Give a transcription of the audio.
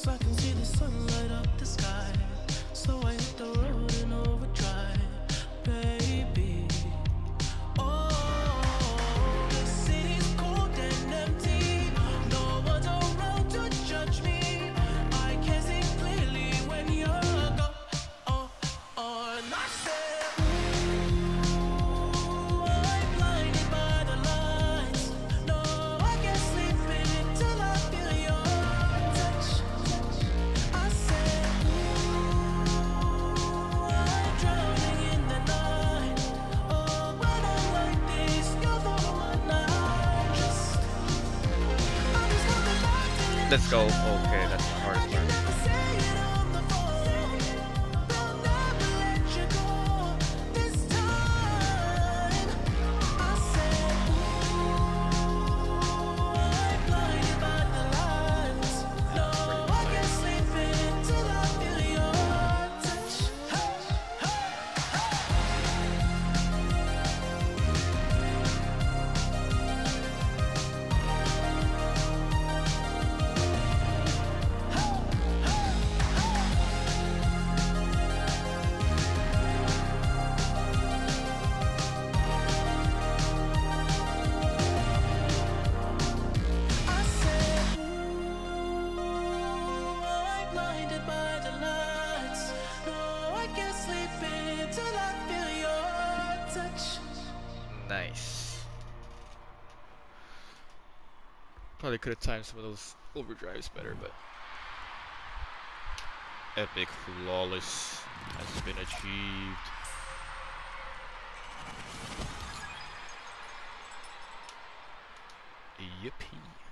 I can see the sun light up the sky. So I hit the road in overdrive, baby. Oh, the city's cold and empty. No one's around to judge me. I can see clearly when you're gone. Oh, and I said, ooh, I'm blinded by the lights. No, I can't sleep until I feel your touch. I said, ooh, I'm drowning in the night. Oh, when I'm like this, you're the one I just. I'm just coming back to let Let's go. you know. Okay, that's the hardest Can part. never say it on the phone. They'll never let you go this time. I said, ooh, I'm blinded by the lights. No, I can't sleep until I feel your touch. Hey, hey, I said, ooh, I'm blinded by the lights. No, I can't sleep until I feel your touch. Nice. Probably could have timed some of those overdrives better, but epic flawless has been achieved. Yippee.